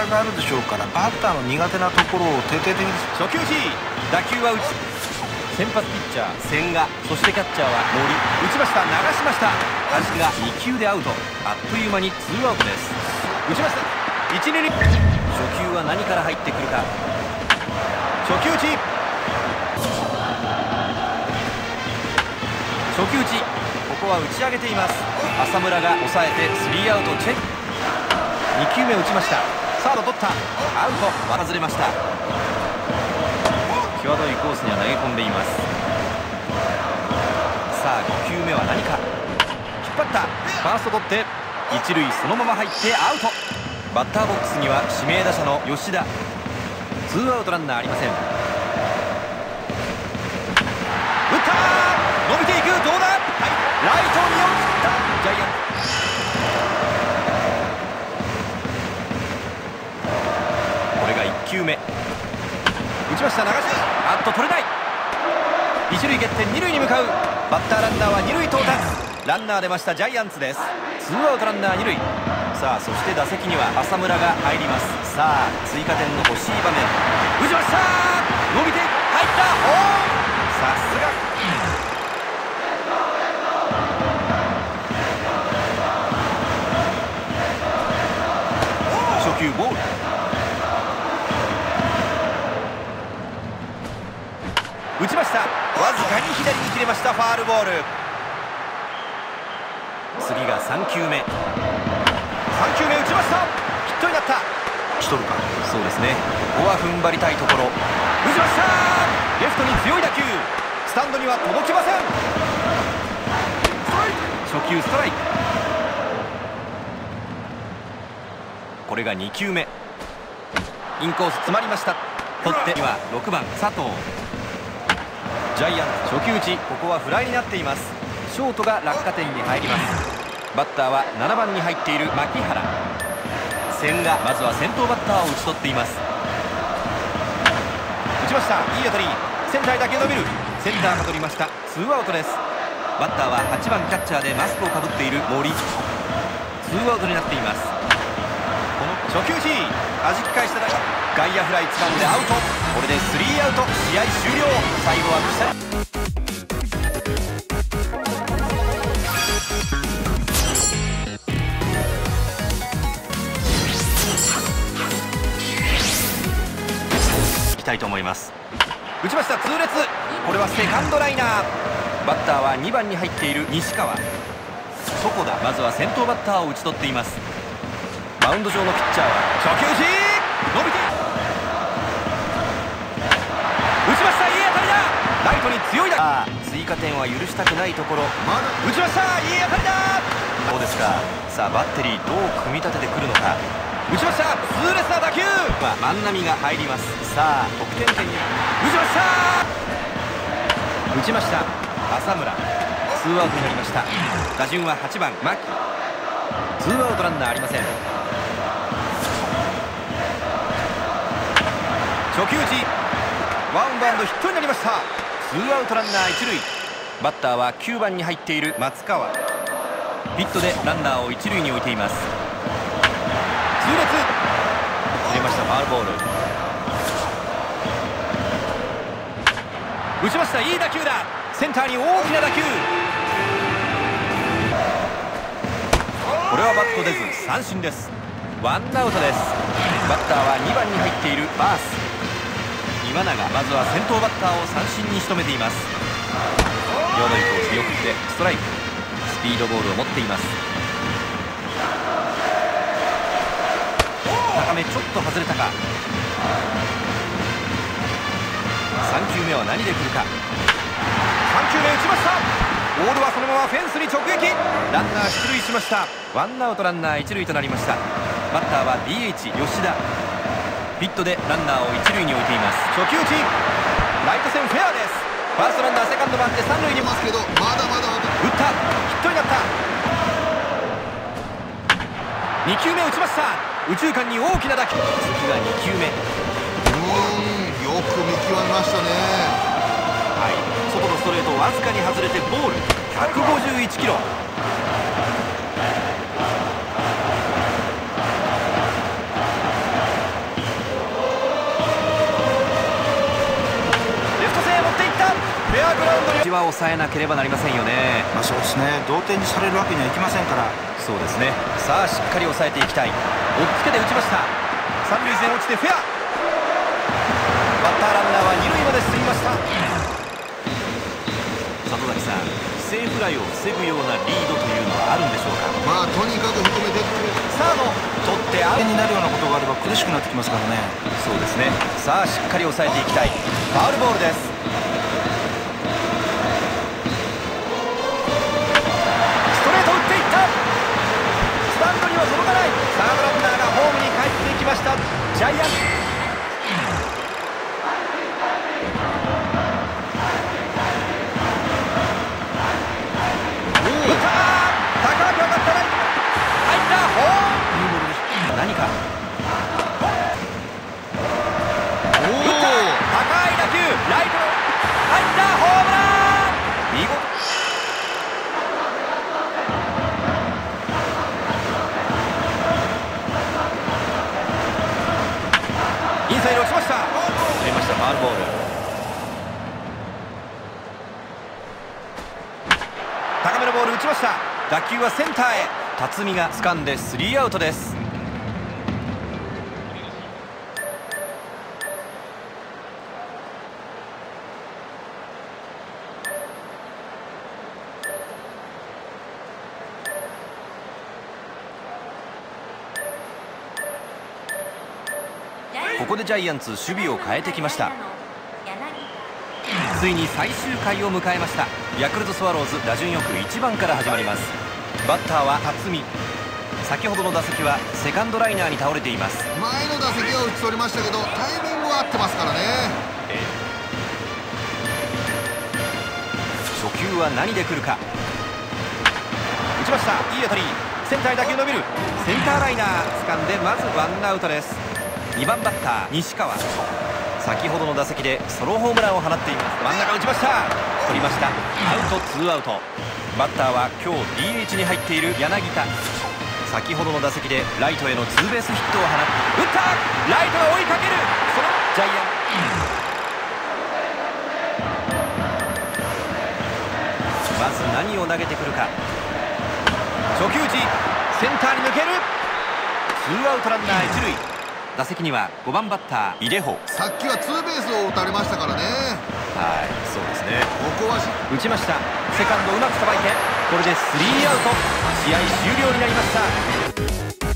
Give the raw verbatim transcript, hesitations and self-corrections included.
があるでしょうから、バッターの苦手なところを徹底的に。 初球 G、 打球は打ち、先発ピッチャー千賀、そしてキャッチャーは森。打ちました、流しました。弾がに球でアウト。あっという間にツーアウトです。打ちました、いち、に塁。初球は何から入ってくるか。初球打ち、初球打ち、ここは打ち上げています。浅村が抑えてスリーアウト。チェック、に球目打ちました。サード取った、アウト。外れました。際どいコースには投げ込んでいます。さあご球目は何か。引っ張った、ファースト取って一塁、そのまま入ってアウト。バッターボックスには指名打者の吉田。ツーアウトランナーありません。打ったー、伸びていく、どうだ、はい、ライトに落ちた。ジャイアンツ、これがいち球目。打ちました、流し、あっと取れない。一塁蹴って二塁に向かう。バッターランナーは二塁到達。ランナー出ました、ジャイアンツです。ツーアウトランナー二塁。さあそして打席には浅村が入ります。さあ追加点の欲しい場面。打ちました、伸びて入った、ホーム。さすが初球ボール。打ちました、わずかに左に切れました。ファールボール。次がさん球目。さん球目打ちました、ヒットになった。 しとるか。 そうですね、ここは踏ん張りたいところ。打ちました、レフトに強い打球、スタンドには届きません。初球ストライク。これがに球目。インコース詰まりました。取ってにはろくばん佐藤。ジャイアンツ初球打ち、ここはフライになっています。ショートが落下点に入ります。バッターはななばんに入っている牧原。千賀、まずは先頭バッターを打ち取っています。打ちました、いい当たり、センターへ打球伸びる。センターが取りました、ツーアウトです。バッターははちばんキャッチャーでマスクをかぶっている森。ツーアウトになっています。この初球 G、 弾き返しただけ、外野フライ掴んでアウト。これでスリーアウト、試合終了。最後はいきたいと思います。打ちました、痛烈。これはセカンドライナー。バッターはにばんに入っている西川。床田、まずは先頭バッターを打ち取っています。マウンド上のピッチャーは初球 G、 伸びて打ちました、いい当たりだ。ライトに強いだ。追加点は許したくないところ。まだ打ちました、いい当たりだ。どうですか。さあバッテリーどう組み立ててくるのか。打ちました、痛烈な打球は万波が入ります。さあ得点圏に打ちました、打ちました浅村。ツーアウトになりました。打順ははちばん牧。ツーアウトランナーありません。初球打ち、ワンバウンドヒットになりました。ツーアウトランナー一塁。バッターはきゅうばんに入っている松川。ヒットでランナーを一塁に置いています。痛烈、切れました、ファウルボール。打ちました、いい打球だ。センターに大きな打球。これはバット出ず三振です。ワンアウトです。バッターはにばんに入っているバース。今永、まずは先頭バッターを三振に仕留めています。際どいコース見送ってストライク。スピードボールを持っています。高めちょっと外れたか。さん球目は何で来るか。さん球目打ちました。ボールはそのままフェンスに直撃。ランナー出塁しました。ワンアウトランナー一塁となりました。バッターは ディーエイチ 吉田。ヒットでランナーを一塁に置いています。初球打ち、ライト線フェアです。ファーストランナーセカンド回って三塁にますけど、まだまだ打った、ヒットになった。に球目打ちました。右中間に大きな打球。次がに球目。 うーん、よく見極めましたね。 はい、外のストレートわずかに外れてボール。ひゃくごじゅういちキロ。 ちは抑えなければなりませんよね。 まあ、そうですね、同点にされるわけにはいきませんから。 そうですね。さあしっかり抑えていきたい。追っつけて打ちました。三塁線落ちてフェア。バッターランナーは二塁まで進みました。里崎さん、犠牲フライを防ぐようなリードというのはあるんでしょうか。 まあとにかく低めでサード取ってアウトになるようなことがあれば苦しくなってきますからね。 そうですね。さあしっかり抑えていきたい。ファウルボールです。ストレート打っていった。スタンドには届かない。サードランナーがホームに帰っていきました。ジャイアンツ何かおお、高い打球、ライト入ったホームラン。見事。インサイド落ちました。出ました、ファウルボール。高めのボール打ちました。打球はセンターへ。辰巳が掴んでスリーアウトです。ここでジャイアンツ守備を変えてきました。ついに最終回を迎えました。ヤクルトスワローズ、打順よくいちばんから始まります。バッターは辰巳。先ほどの打席はセカンドライナーに倒れています。 前の打席は打ち取りましたけどタイミングは合ってますからね。 えー、初球は何で来るか。打ちました。いい当たり。センターに打球伸びる。センターライナー掴んでまずワンアウトです。にばんバッター西川。先ほどの打席でソロホームランを放っています。真ん中打ちました。取りました。アウト、ツーアウト。バッターは今日 ディーエイチ に入っている柳田。先ほどの打席でライトへのツーベースヒットを放って打った。ライトが追いかける。そのジャイアンまず何を投げてくるか。初球打ち、センターに抜ける。ツーアウトランナー一塁。打席にはごばんバッター井出穂。 さっきはツーベースを打たれましたからね。 はい、そうですね。 ここは打ちました。セカンドうまくさばいて、これでスリーアウト。試合終了になりました。